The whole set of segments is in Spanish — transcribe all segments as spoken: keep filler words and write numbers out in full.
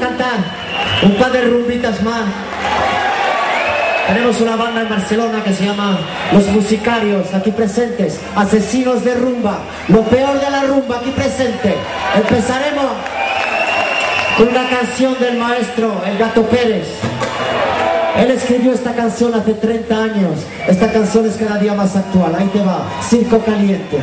cantar un par de rumbitas más. Tenemos una banda en Barcelona que se llama Los Musicarios, aquí presentes, asesinos de rumba, lo peor de la rumba aquí presente. Empezaremos con una canción del maestro El Gato Pérez. Él escribió esta canción hace treinta años, esta canción es cada día más actual, ahí te va, Circo Caliente.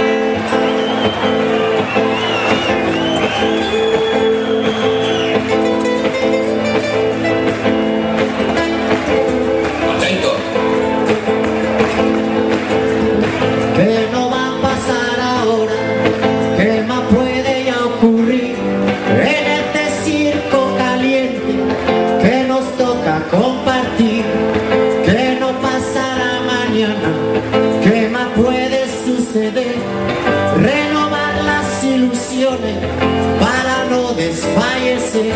¿Qué no va a pasar ahora? ¿Qué más puede ya ocurrir en este circo caliente que nos toca compartir? ¿Qué no pasará mañana? ¿Qué más puede suceder? Renovar las ilusiones para no desfallecer.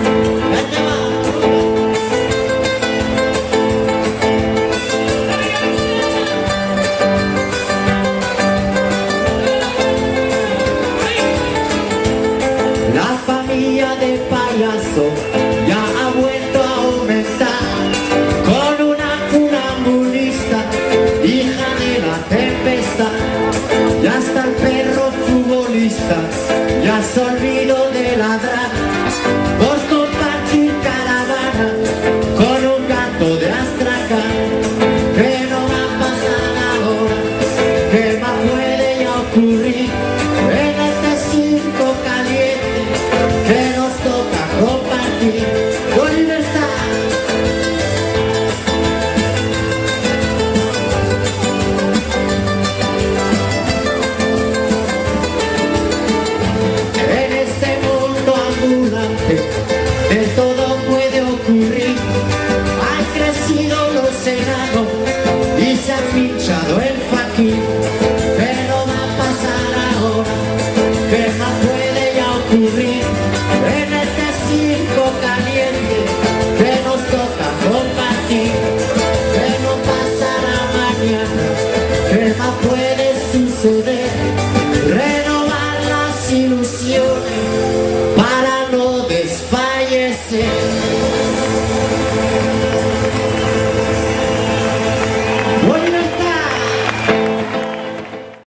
La familia de payaso ya ha vuelto a aumentar con una funambulista, hija de la tempestad. Ya está el perro futbolista, ya se olvidó de ladrar por compartir caravana con un gato de Astracán. ¿Qué no va a pasar ahora? ¿Qué más puede ya ocurrir en este circo caliente que nos toca compartir con libertad? En este mundo ambulante de todo puede ocurrir. Han crecido los enanos y se ha pinchado el faquín. ¿Qué no va a pasar ahora? ¿Qué más puede ya ocurrir